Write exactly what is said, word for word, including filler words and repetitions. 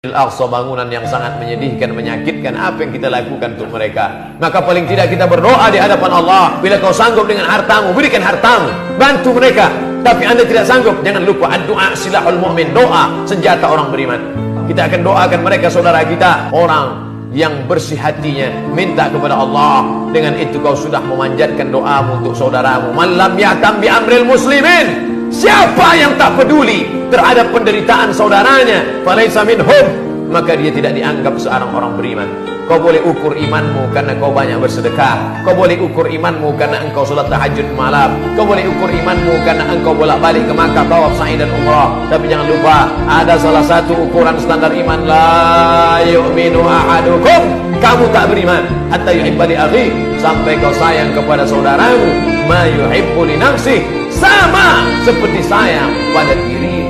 Al-Aqsa, bangunan yang sangat menyedihkan, menyakitkan. Apa yang kita lakukan untuk mereka? Maka paling tidak kita berdoa di hadapan Allah. Bila kau sanggup dengan hartamu, berikan hartamu, bantu mereka. Tapi anda tidak sanggup, jangan lupa doa silahul mu'min, doa senjata orang beriman. Kita akan doakan mereka, saudara kita, orang yang bersih hatinya, minta kepada Allah. Dengan itu kau sudah memanjatkan doamu untuk saudaramu. Man lam ya'tam bi amril muslimin, siapa yang tak peduli terhadap penderitaan saudaranya, falaysa minhum, maka dia tidak dianggap seorang orang beriman. Kau boleh ukur imanmu karena kau banyak bersedekah. Kau boleh ukur imanmu karena engkau salat tahajud malam. Kau boleh ukur imanmu karena engkau bolak-balik ke Makkah tawaf sa'i dan umrah. Tapi jangan lupa, ada salah satu ukuran standar iman. La yu'minu ahadukum, kamu tak beriman hatta yuhibba li akhi, sampai kau sayang kepada saudaramu ma yuhibbu li nafsihi, sama seperti sayang pada diri